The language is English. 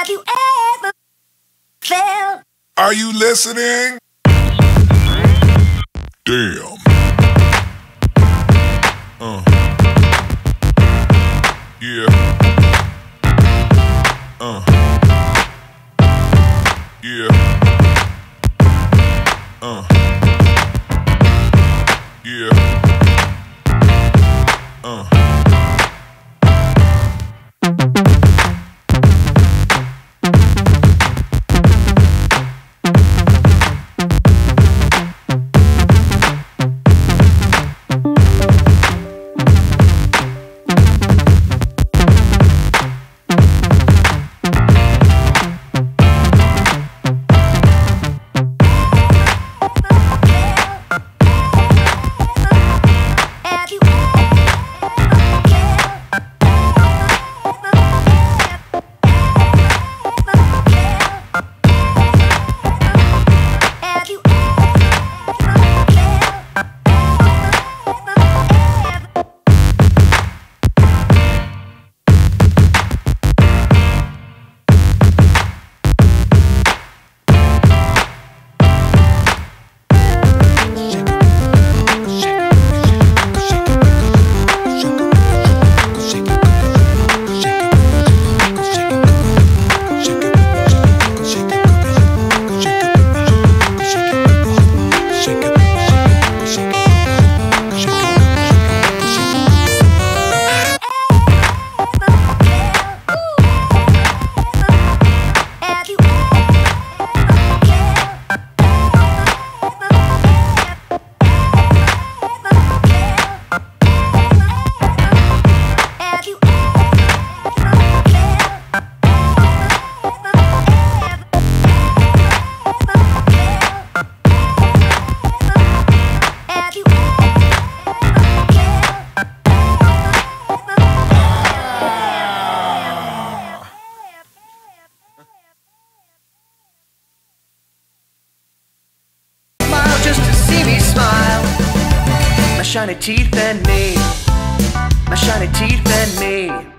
Have you ever felt? Are you listening? Damn. Yeah. Yeah. Yeah. Just to see me smile, my shiny teeth and me, my shiny teeth and me.